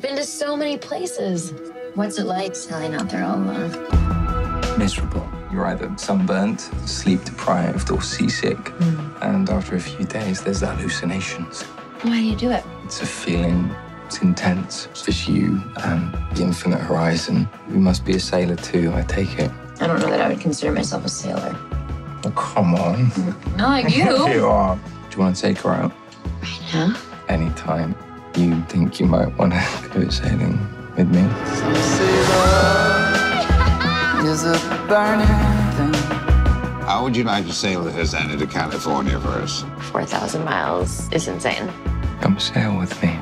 been to so many places. What's it like sailing out there all alone? Miserable. You're either sunburnt, sleep deprived, or seasick. And after a few days, there's the hallucinations. Why do you do it? It's a feeling. It's intense. It's just you and the infinite horizon. You must be a sailor too, I take it. I don't know that I would consider myself a sailor. Oh, come on. Not like you. You are. Do you want to take her out? Right now? Anytime. You think you might want to go sailing with me? Some say love is a burning thing. How would you like to sail the Hosanna to California for us? 4,000 miles is insane. Come sail with me.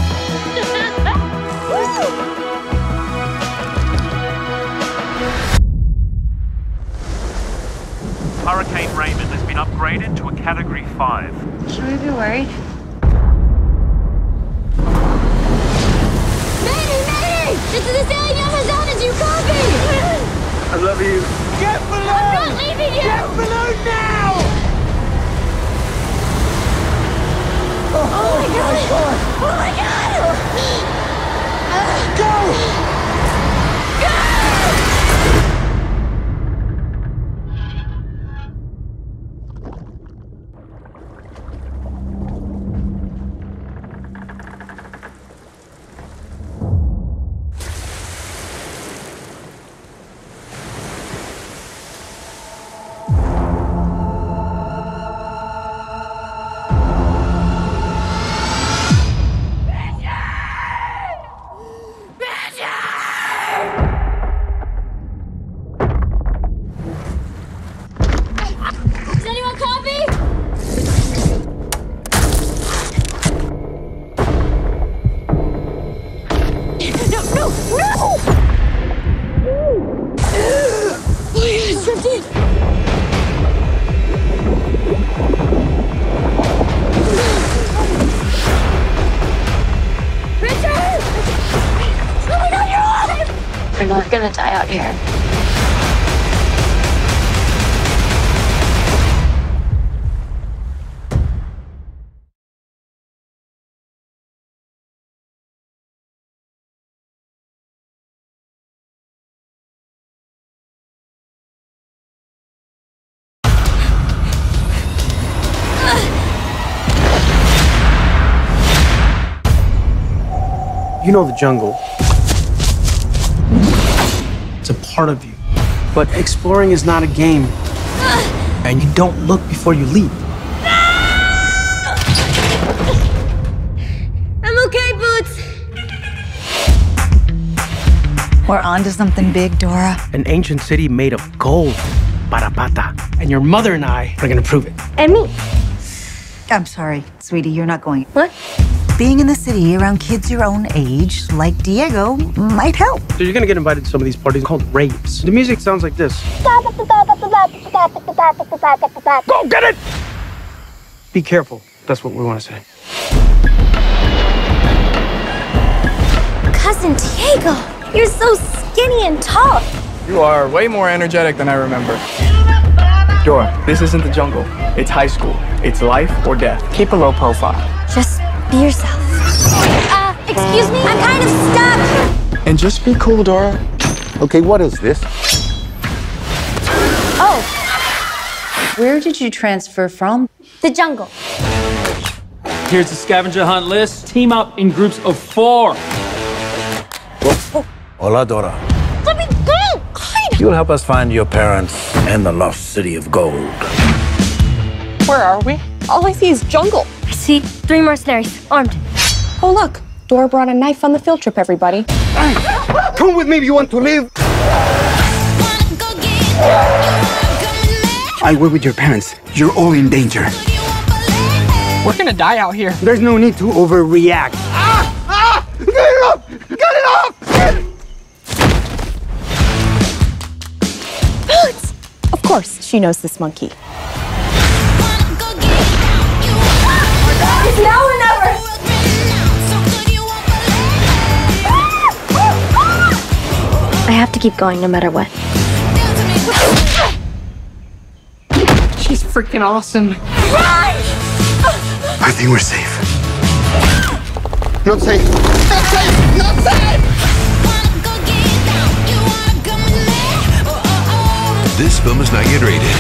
Hurricane Raymond has been upgraded to a Category 5. Should we be worried? Mayday! This is the sailing Amazon. You copy? I love you. Get below! I'm not leaving you! Get below now! Oh my god! Oh my god! Go! Does anyone copy? No! Oh my god, it's drifting! Richard! Oh my god, you're alive! We're not gonna die out here. You know the jungle. It's a part of you. But exploring is not a game. And you don't look before you leap. I'm okay, Boots. We're onto something big, Dora. An ancient city made of gold. Parapata. And your mother and I are gonna prove it. And me. I'm sorry, sweetie, you're not going. What? Being in the city around kids your own age, like Diego, might help. So you're gonna get invited to some of these parties called raves. The music sounds like this. Go Get it! Be careful. That's what we want to say. Cousin Diego, you're so skinny and tall. You are way more energetic than I remember. Dora, this isn't the jungle. It's high school. It's life or death. Keep a low profile. Just be yourself. Excuse me? I'm kind of stuck. And just be cool, Dora. Okay, what is this? Oh. Where did you transfer from? The jungle. Here's the scavenger hunt list. Team up in groups of 4. Hola, Dora. Let me go! God. You'll help us find your parents and the lost city of gold. Where are we? All I see is jungle. I see 3 mercenaries, armed. Oh, look. Dora brought a knife on the field trip, everybody. Hey, come with me if you want to live. I work with your parents. You're all in danger. We're gonna die out here. There's no need to overreact. Get it up! Get it up! Boots! Of course, she knows this monkey. It's now or never! I have to keep going no matter what. She's freaking awesome. I think we're safe. Not safe! Not safe! Not safe! This film is not yet rated.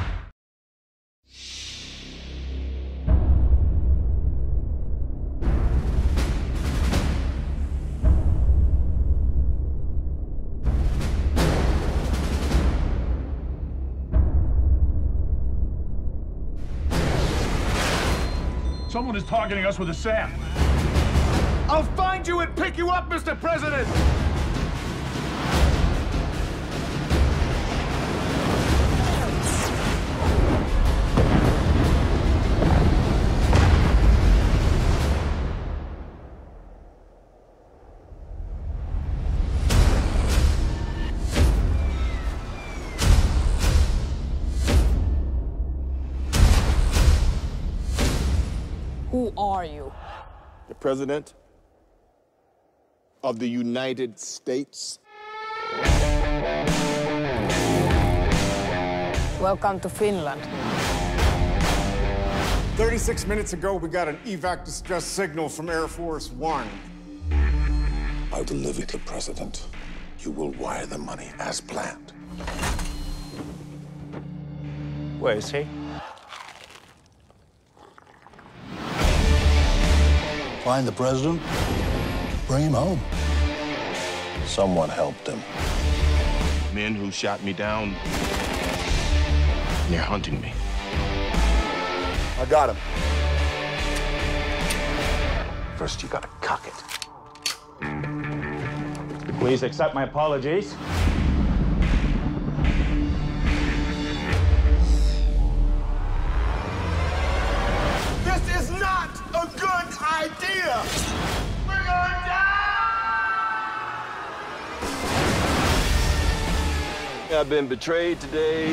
Someone is targeting us with a SAM. I'll find you and pick you up, Mr. President! Who are you? The President of the United States. Welcome to Finland. 36 minutes ago, we got an evac distress signal from Air Force One. I'll deliver the President. You will wire the money as planned. Where is he? Find the President, bring him home. Someone helped him. Men who shot me down, they're hunting me. I got him. First, you gotta cock it. Please accept my apologies. This is not a good idea! We're gonna die! I've been betrayed today,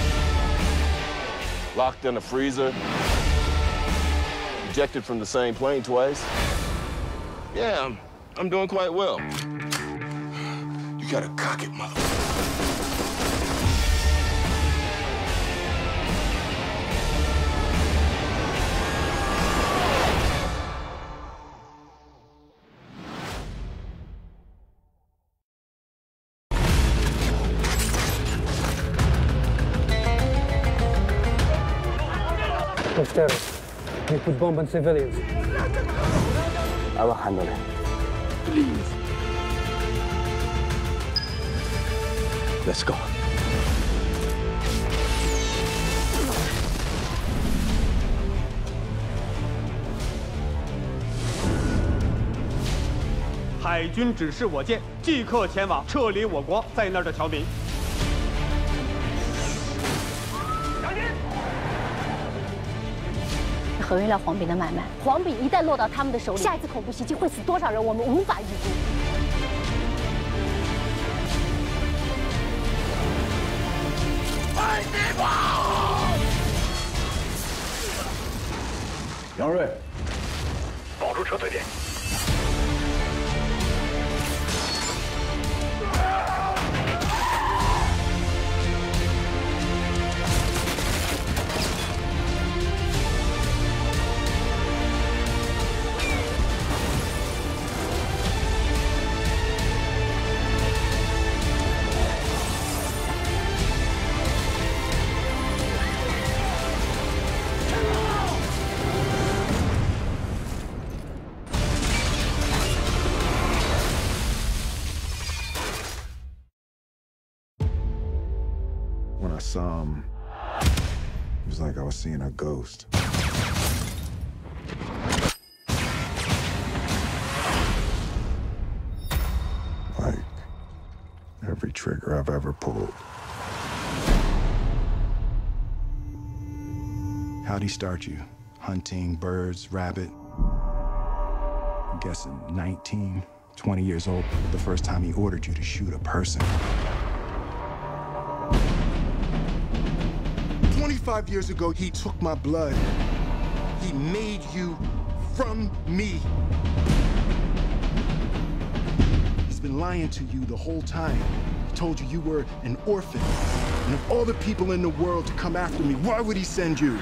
locked in a freezer, ejected from the same plane twice. Yeah, I'm doing quite well. You gotta cock it, mother. Terrorists. They put bomb on civilians. I will handle it. Please. Let's go. 海军指示我舰即刻前往撤离我国在那儿的侨民。 合约了黄炳的买卖，黄炳一旦落到他们的手里，下一次恐怖袭击会死多少人，我们无法预估。 杨瑞， 保住撤退点。 When I saw him, it was like I was seeing a ghost. Like every trigger I've ever pulled. How'd he start you? Hunting birds, rabbit? I'm guessing 19, 20 years old, the first time he ordered you to shoot a person. 25 years ago, he took my blood. He made you from me. He's been lying to you the whole time. He told you you were an orphan. And of all the people in the world to come after me, why would he send you?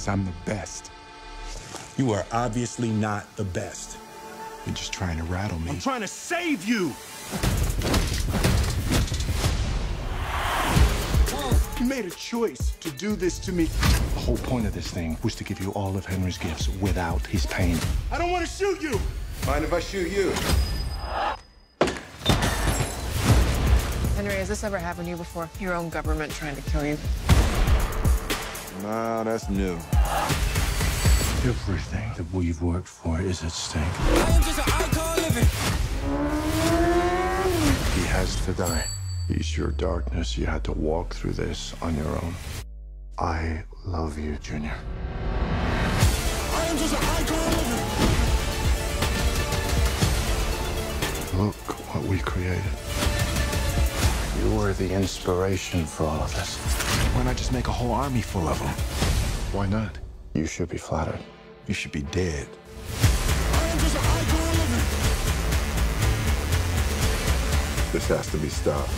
because I'm the best. You are obviously not the best. You're just trying to rattle me. I'm trying to save you! You made a choice to do this to me. The whole point of this thing was to give you all of Henry's gifts without his pain. I don't want to shoot you! Mind if I shoot you? Henry, has this ever happened to you before? Your own government trying to kill you? Nah, that's new. Everything that we've worked for is at stake. He has to die. He's your darkness. You had to walk through this on your own. I love you, Junior. Look what we created. You were the inspiration for all of this. Why not just make a whole army full of them? Why not? You should be flattered. You should be dead. This has to be stopped.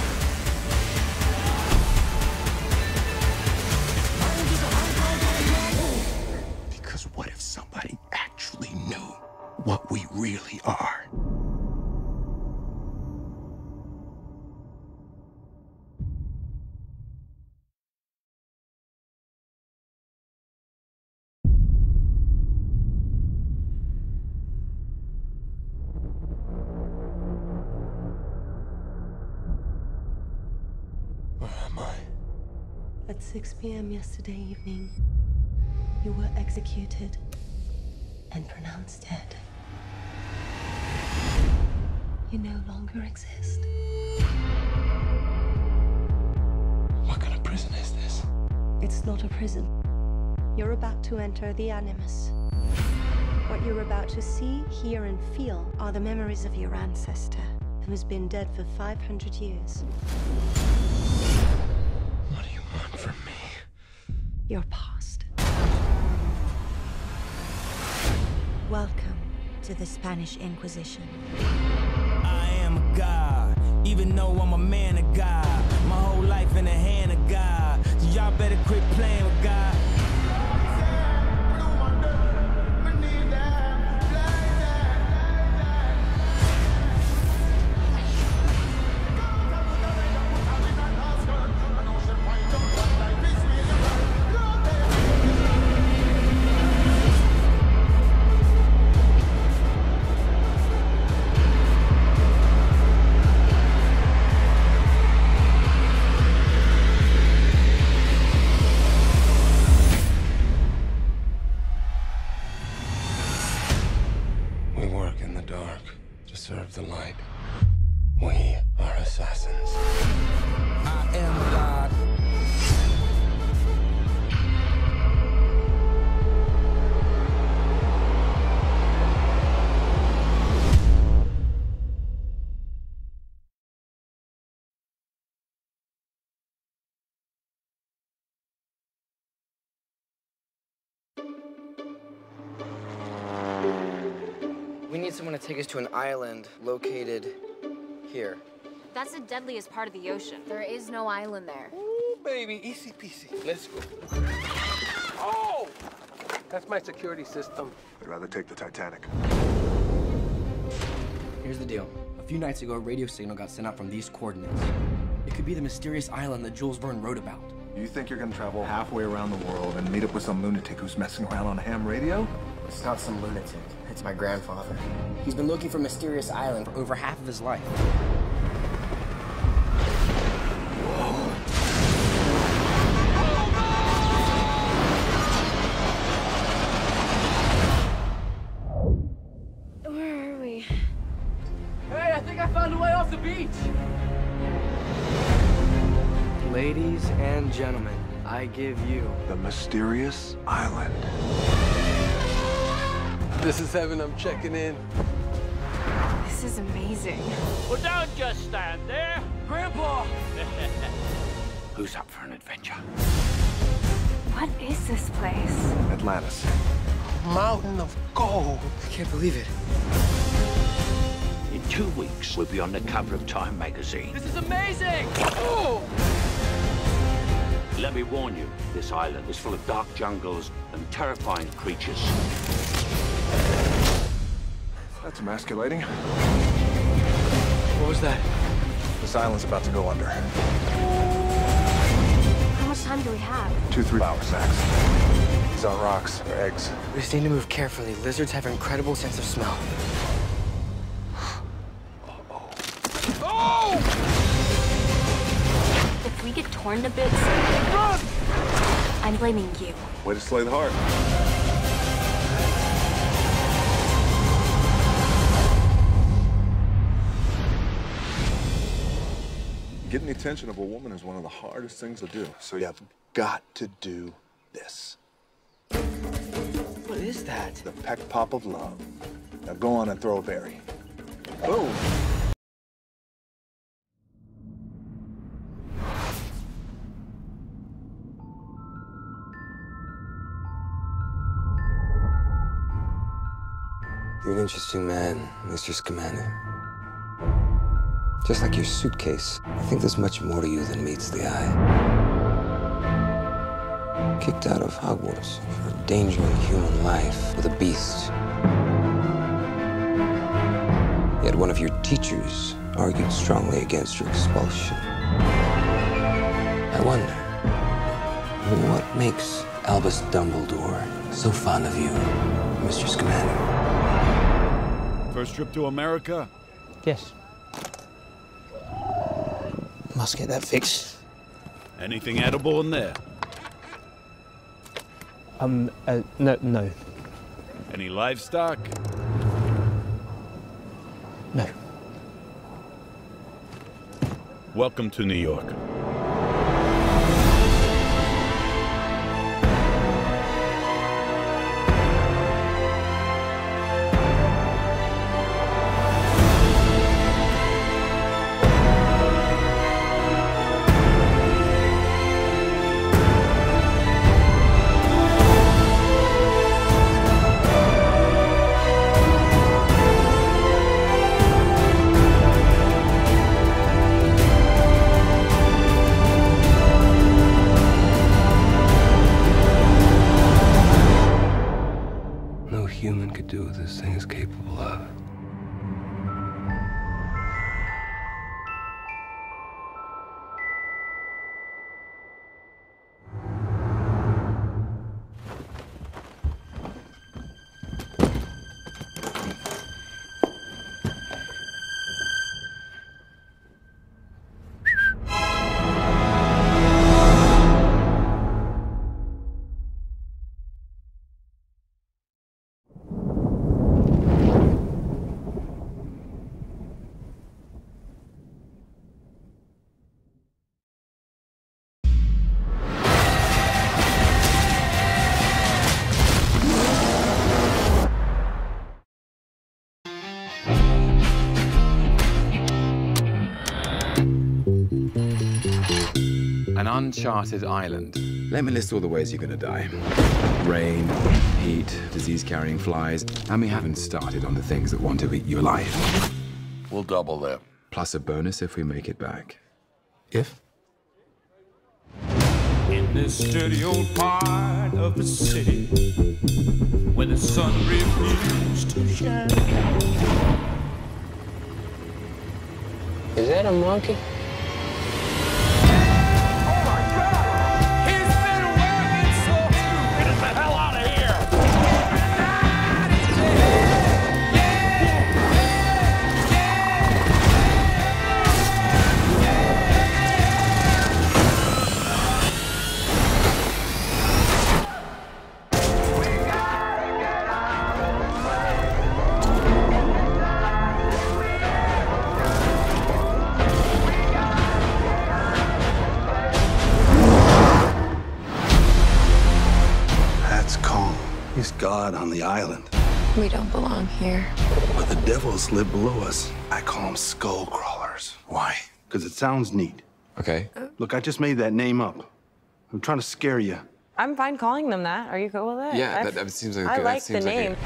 Because what if somebody actually knew what we really are? At 6 p.m. yesterday evening, you were executed and pronounced dead. You no longer exist. What kind of prison is this? It's not a prison. You're about to enter the Animus. What you're about to see, hear, and feel are the memories of your ancestor, who's been dead for 500 years. What do you want from me? Your past. Welcome to the Spanish Inquisition. I am a god, even though I'm a man of God. My whole life in the hand of God. So y'all better quit playing with God. Serve the light. We are assassins. I am God. We need someone to take us to an island located here. That's the deadliest part of the ocean. There is no island there. Ooh, baby, easy peasy. Let's go. Oh! That's my security system. I'd rather take the Titanic. Here's the deal. A few nights ago, a radio signal got sent out from these coordinates. It could be the mysterious island that Jules Verne wrote about. You think you're gonna travel halfway around the world and meet up with some lunatic who's messing around on ham radio? It's not some lunatic. It's my grandfather. He's been looking for Mysterious Island for over half of his life. Where are we? Hey, I think I found a way off the beach! Ladies and gentlemen, I give you the Mysterious Island. This is heaven, I'm checking in. This is amazing. Well, don't just stand there. Grandpa! Who's up for an adventure? What is this place? Atlantis. Mountain of gold. I can't believe it. In 2 weeks, we'll be on the cover of Time magazine. This is amazing! Oh! Let me warn you, this island is full of dark jungles and terrifying creatures. That's emasculating. What was that? This island's about to go under. How much time do we have? 2-3 hours max. These aren't rocks, they're eggs. We just need to move carefully. Lizards have an incredible sense of smell. If we get torn to bits, I'm blaming you. Way to slay the heart. Getting the attention of a woman is one of the hardest things to do. So you have got to do this. What is that? The peck pop of love. Now go on and throw a berry. Boom. You're an interesting man, Mr. Scamander. Just like your suitcase, I think there's much more to you than meets the eye. Kicked out of Hogwarts for endangering human life with a beast. Yet one of your teachers argued strongly against your expulsion. I wonder, what makes Albus Dumbledore so fond of you, Mr. Scamander? First trip to America? Yes. Must get that fixed. Anything edible in there? No. Any livestock? No. Welcome to New York. No human could do what this thing is capable of. An uncharted island. Let me list all the ways you're gonna die. Rain, heat, disease-carrying flies, and we haven't started on the things that want to eat you alive. We'll double that. Plus a bonus if we make it back. If? In this dirty old part of the city where the sun refused to shine. Is that a monkey? He's God on the island. We don't belong here. But the devils live below us. I call them skull crawlers. Why? Because it sounds neat. Okay. Look, I just made that name up. I'm trying to scare you. I'm fine calling them that. Are you cool with it? Yeah, that seems like I good. like the name.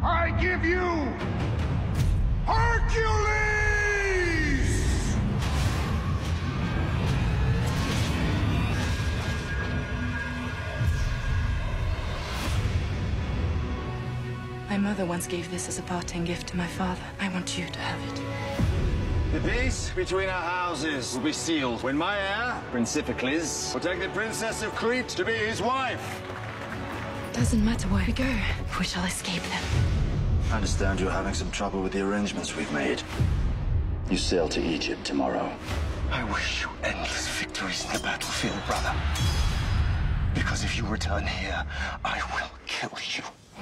I give you Hercules! My mother once gave this as a parting gift to my father. I want you to have it. The peace between our houses will be sealed when my heir, Prince Iphicles, will take the Princess of Crete to be his wife. Doesn't matter where we go, we shall escape them. I understand you're having some trouble with the arrangements we've made. You sail to Egypt tomorrow. I wish you endless victories in the battlefield, brother. Because if you return here, I will kill you.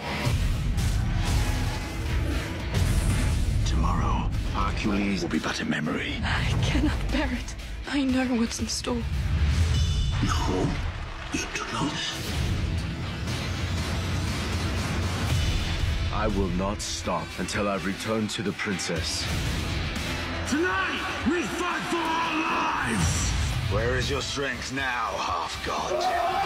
Tomorrow, Hercules will be but a memory. I cannot bear it. I know what's in store. No, you do not. I will not stop until I've returned to the princess. Tonight, we fight for our lives! Where is your strength now, half-god?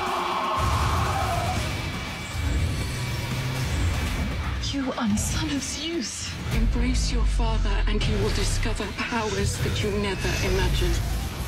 You are the son of Zeus. Embrace your father and you will discover powers that you never imagined.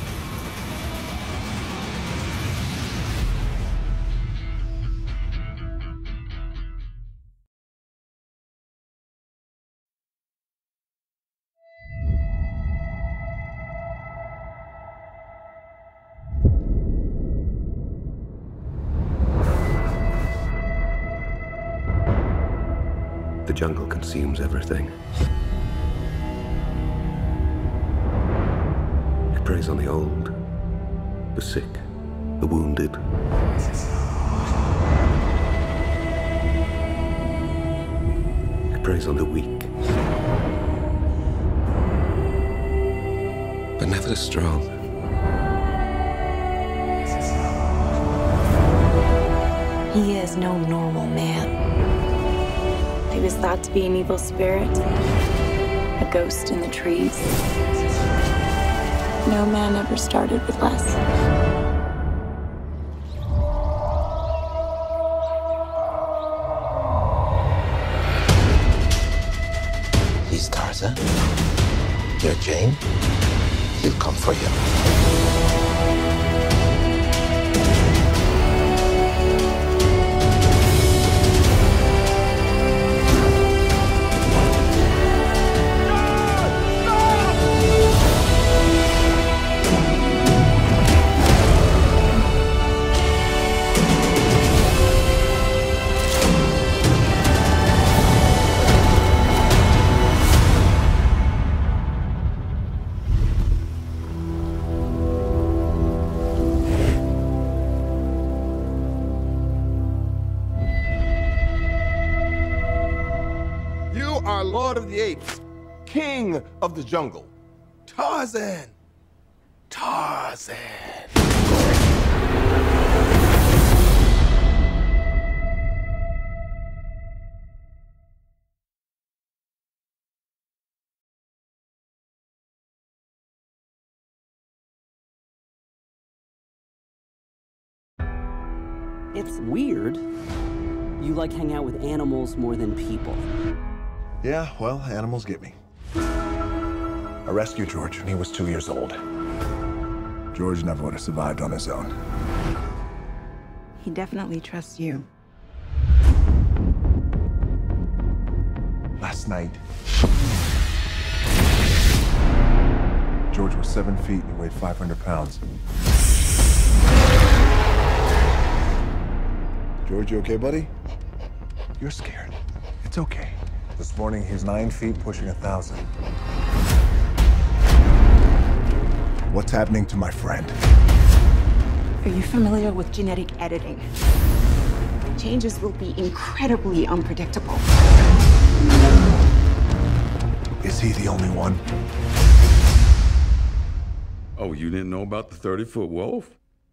The jungle consumes everything. It preys on the old, the sick, the wounded. It preys on the weak, but never the strong. He is no normal man. He was thought to be an evil spirit, a ghost in the trees. No man ever started with less. He's Tarzan. You're Jane. He'll come for you. Lord of the Apes, King of the Jungle, Tarzan. Tarzan. It's weird. You like hang out with animals more than people. Yeah, well, animals get me. I rescued George when he was 2 years old. George never would have survived on his own. He definitely trusts you. Last night, George was 7 feet and he weighed 500 pounds. George, you okay, buddy? You're scared. It's okay. This morning, he's 9 feet, pushing 1,000. What's happening to my friend? Are you familiar with genetic editing? Changes will be incredibly unpredictable. Is he the only one? Oh, you didn't know about the 30-foot wolf?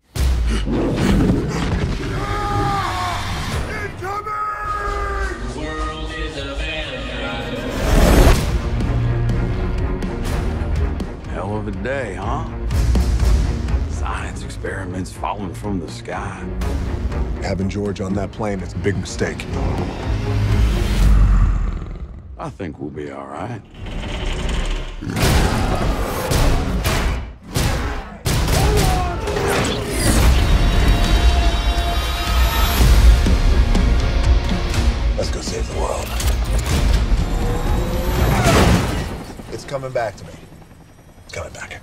Hell of a day, huh? Science experiments falling from the sky. Having George on that plane is a big mistake. I think we'll be all right. Let's go save the world. It's coming back to me. It's coming back.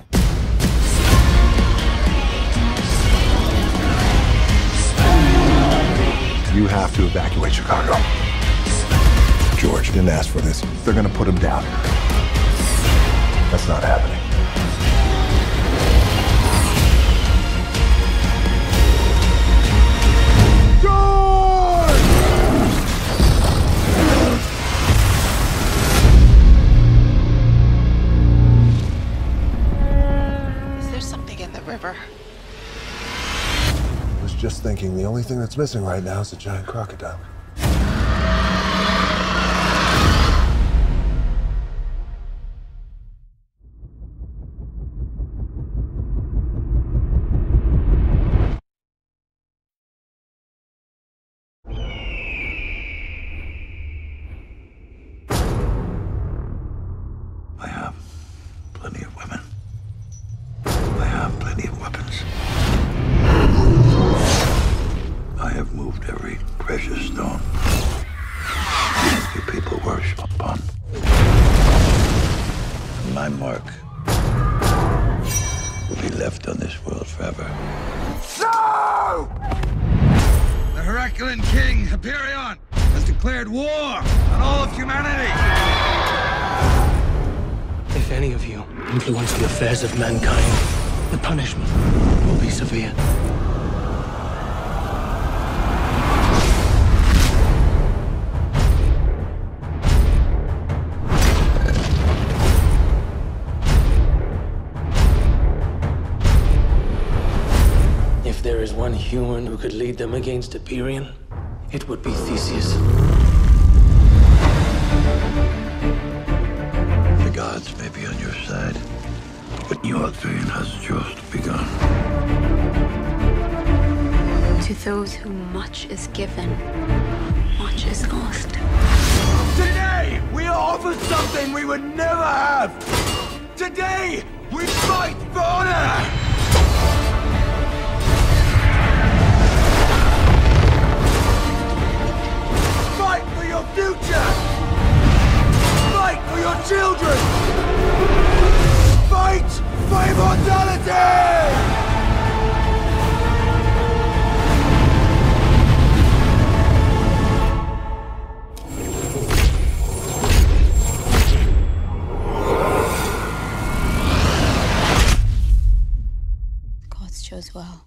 You have to evacuate Chicago. George didn't ask for this. They're gonna put him down. That's not happening. Is there something in the river? I was just thinking the only thing that's missing right now is a giant crocodile. I have plenty of women. I have plenty of weapons. I have moved every precious stone you people worship upon. And my mark will be left on this world forever. No! The Herculean king, Hyperion, has declared war on all of humanity. If any of you influence the affairs of mankind, the punishment will be severe. If there is one human who could lead them against Hyperion, it would be Theseus. The gods may be on your side, but your dream has just begun. To those whom much is given, much is lost. Today, we are offered something we would never have. Today, we fight for honor. Fight for your future. Fight for your children. Fight for immortality. Gods chose well.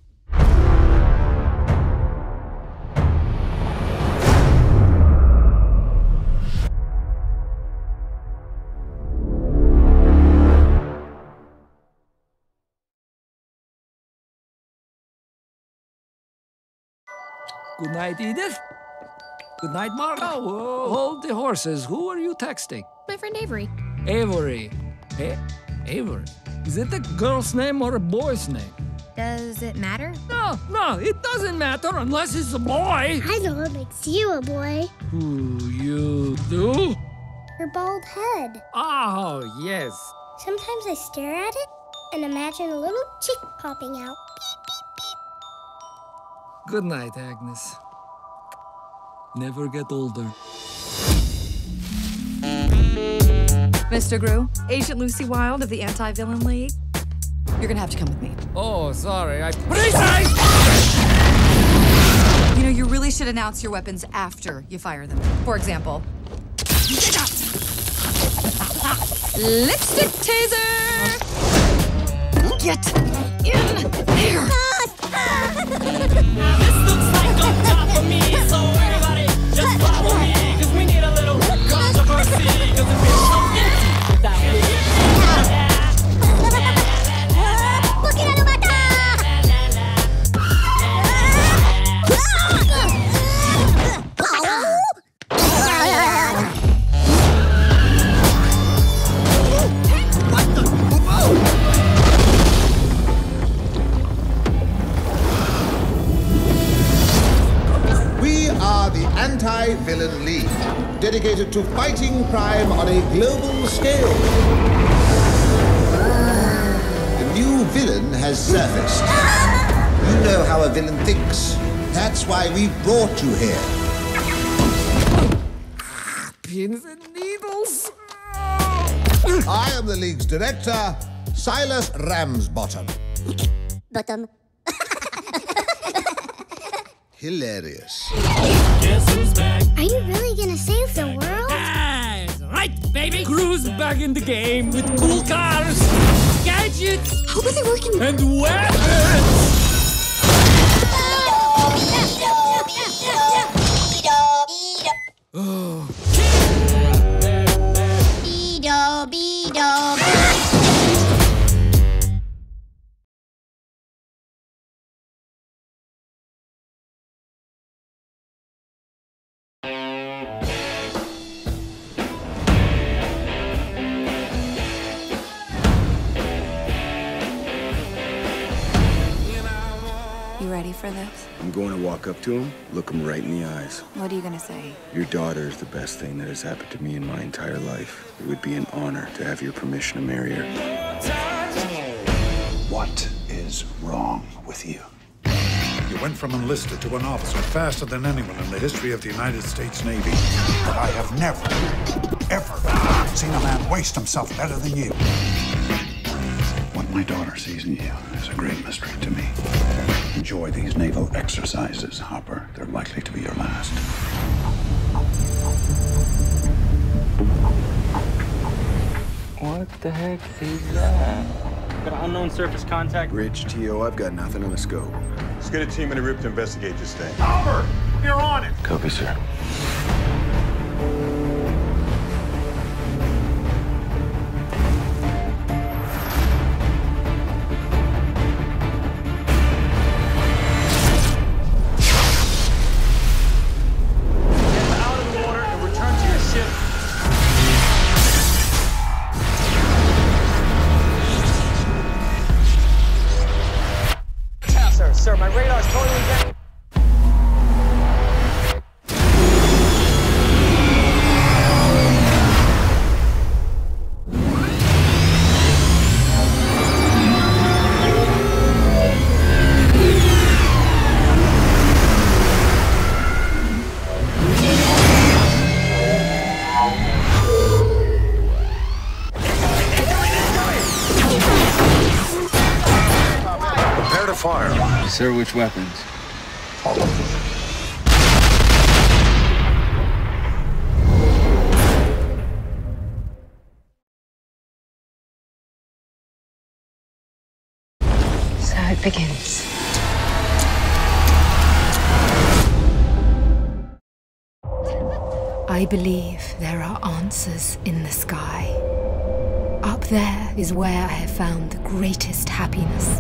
Good night, Edith. Good night, Margot. Whoa, hold the horses. Who are you texting? My friend Avery. Avery. Avery. Is it a girl's name or a boy's name? Does it matter? No, it doesn't matter unless it's a boy. I know what makes you a boy. Who you do? Your bald head. Oh, yes. Sometimes I stare at it and imagine a little chick popping out. Good night, Agnes. Never get older. Mr. Gru, Agent Lucy Wilde of the Anti-Villain League. You're gonna have to come with me. Oh, sorry, You know, you really should announce your weapons after you fire them. For example, lipstick taser! Get in here! Now this looks like on top of me, so everybody just follow me, cause we need a little controversy, cause it feels so empty without me. Anti-Villain League. dedicated to fighting crime on a global scale. The new villain has surfaced. You know how a villain thinks. That's why we brought you here. Pins and needles. I am the League's director, Silas Ramsbottom. Bottom. Hilarious. Are you really gonna save the world? That's right, baby. Crew's back in the game with cool cars, gadgets. How are they working? And weapons. Oh. You ready for this? I'm going to walk up to him, look him right in the eyes. What are you gonna say? Your daughter is the best thing that has happened to me in my entire life. It would be an honor to have your permission to marry her. What is wrong with you? You went from enlisted to an officer faster than anyone in the history of the United States Navy. But I have never, ever seen a man waste himself better than you. What my daughter sees in you is a great mystery to me. Enjoy these naval exercises, Hopper. They're likely to be your last. What the heck is that? Got an unknown surface contact. Rich, T.O., I've got nothing on the scope. Let's get a team in the RIP to investigate this thing. Hopper, you're on it. Copy, sir. Sir, my radar's totally down. Prepare to fire. Sir, which weapons? All of them. So it begins. I believe there are answers in the sky. Up there is where I have found the greatest happiness.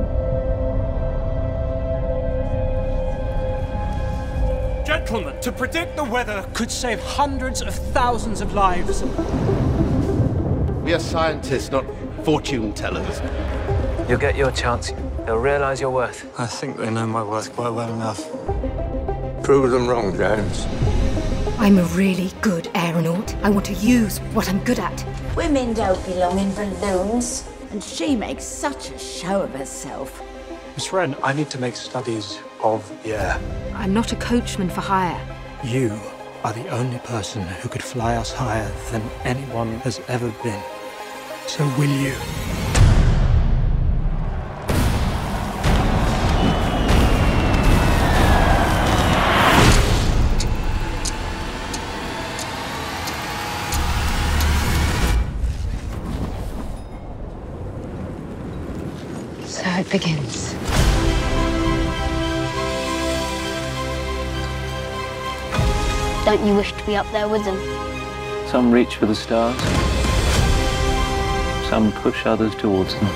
Gentlemen, to predict the weather could save hundreds of thousands of lives. We are scientists, not fortune tellers. You'll get your chance. They'll realize your worth. I think they know my worth quite well enough. Prove them wrong, Jones. I'm a really good aeronaut. I want to use what I'm good at. Women don't belong in balloons. And she makes such a show of herself. Miss Wren, I need to make studies of the air. I'm not a coachman for hire. You are the only person who could fly us higher than anyone has ever been. So will you? So it begins. Don't you wish to be up there with them? Some reach for the stars. Some push others towards them.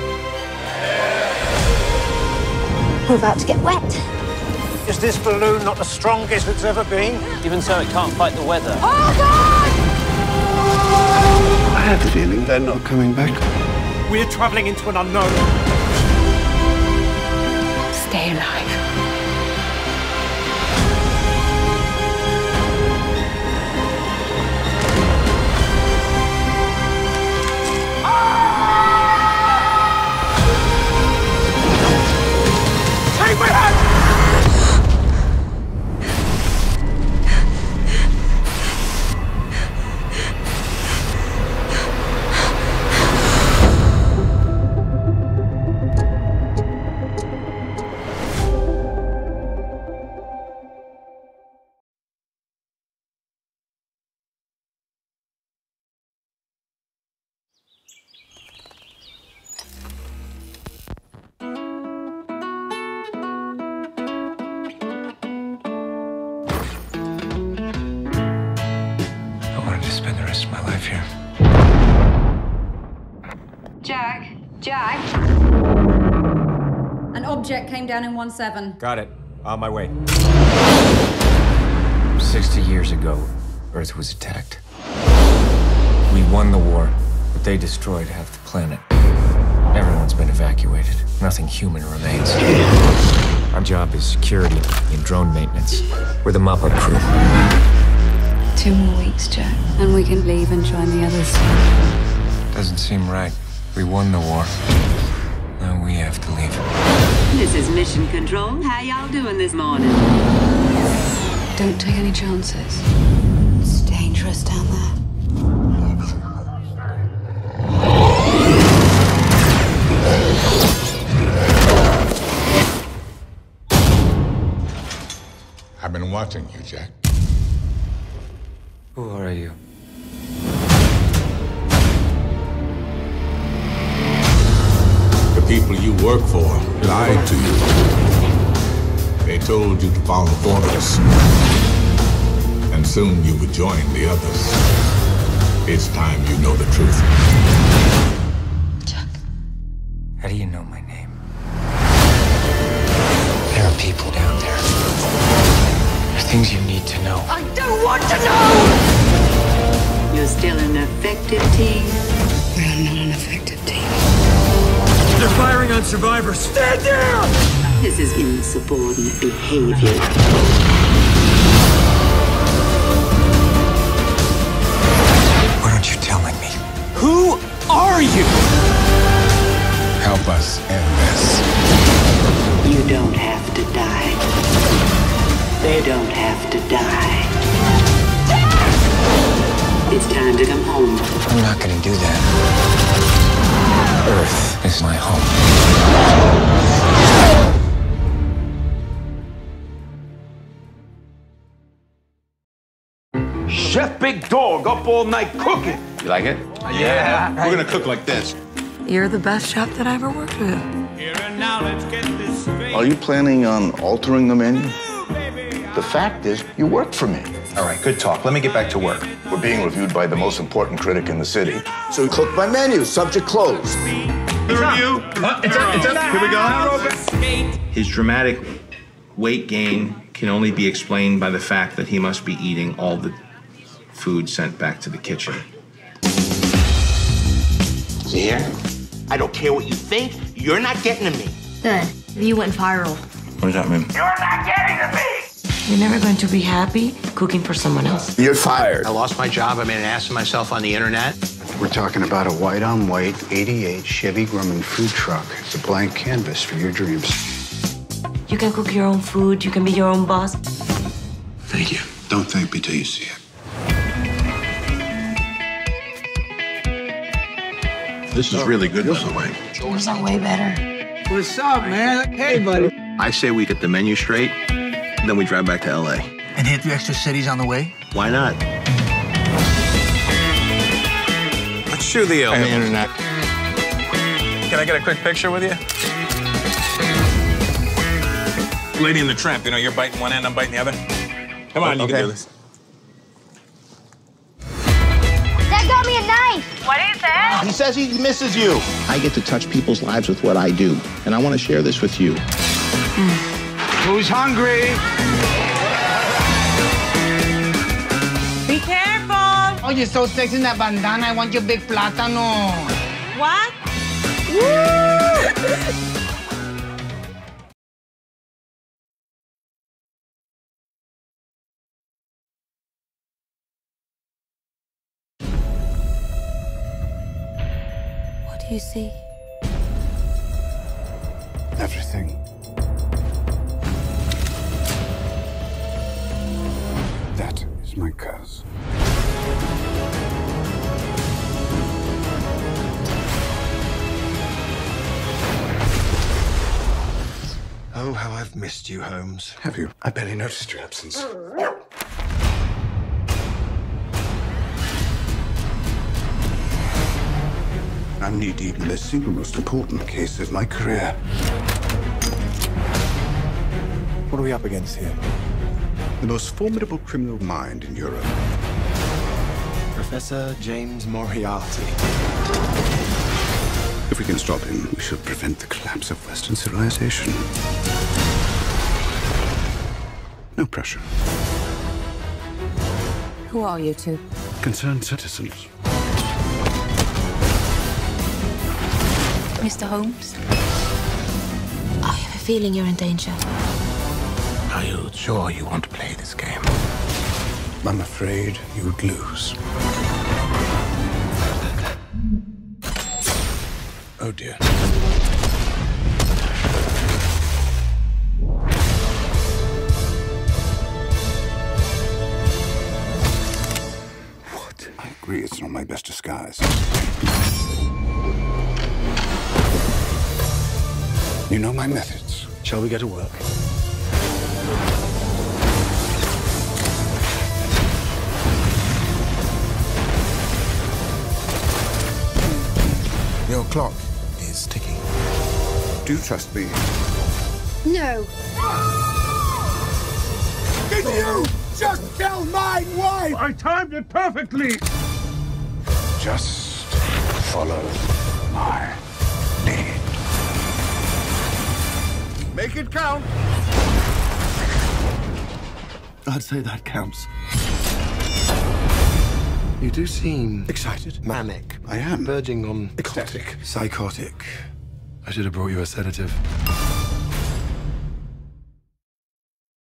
We're about to get wet. Is this balloon not the strongest it's ever been? Even so, it can't fight the weather. Oh, God! I have the feeling they're not coming back. We're traveling into an unknown. Stay alive. rest of my life here. Jack. Jack. An object came down in 1-7. Got it. On my way. 60 years ago, Earth was attacked. We won the war, but they destroyed half the planet. Everyone's been evacuated. Nothing human remains. Our job is security and drone maintenance. We're the mop-up crew. 2 more weeks, Jack, and we can leave and join the others. Doesn't seem right. We won the war. Now we have to leave. This is Mission Control. How y'all doing this morning? Don't take any chances. It's dangerous down there. I've been watching you, Jack. Who are you? The people you work for lied to you. They told you to follow orders. And soon you would join the others. It's time you know the truth. Chuck. How do you know my name? There are people down there. There are things you need to know. I don't want to know! You're still an effective team? We're not an effective team. They're firing on survivors. Stand down! This is insubordinate behavior. What aren't you telling me? Who are you? Help us end this. You don't have to die. They don't have to die. It's time to come home. I'm not gonna do that. Earth is my home. Chef Big Dog up all night cooking. You like it? Yeah. We're gonna cook like this. You're the best chef that I ever worked with. Are you planning on altering the menu? The fact is, you work for me. All right, good talk. Let me get back to work. We're being reviewed by the most important critic in the city. So cook by menu, subject closed. The review. It's up. Here we go. His dramatic weight gain can only be explained by the fact that he must be eating all the food sent back to the kitchen. See here? I don't care what you think. You're not getting to me. Good. You went viral. What does that mean? You're not getting to me. You're never going to be happy cooking for someone else. You're fired. I lost my job. I made an ass of myself on the internet. We're talking about a white-on-white 88 Chevy Grumman food truck. It's a blank canvas for your dreams. You can cook your own food. You can be your own boss. Thank you. Don't thank me till you see it. This is really good, by the way. Yours are way better. What's up, man? Hey, buddy. I say we get the menu straight, then we drive back to LA. And hit the extra cities on the way? Why not? Let's shoot the internet. Can I get a quick picture with you? Lady in the Tramp, you know, you're biting one end, I'm biting the other. Come on, you can do this. Dad got me a knife. What is it? He says he misses you. I get to touch people's lives with what I do, and I want to share this with you. Who's hungry? Be careful. Oh, you're so sexy in that bandana. I want your big plátano. What? What do you see? Everything. That is my curse. Oh, how I've missed you, Holmes. Have you? I barely noticed your absence. I'm knee-deep in the single most important case of my career. What are we up against here? The most formidable criminal mind in Europe. A Professor James Moriarty. If we can stop him, we should prevent the collapse of Western civilization. No pressure. Who are you two? Concerned citizens. Mr. Holmes? I have a feeling you're in danger. Are you sure you want to play this game? I'm afraid you would lose. Oh dear. What? I agree, it's not my best disguise. You know my methods. Shall we get to work? Your clock is ticking. Do trust me. No. Did you just kill my wife? I timed it perfectly. Just follow my lead. Make it count. I'd say that counts. You do seem excited, manic. I am. Verging on ecstatic. psychotic. I should have brought you a sedative.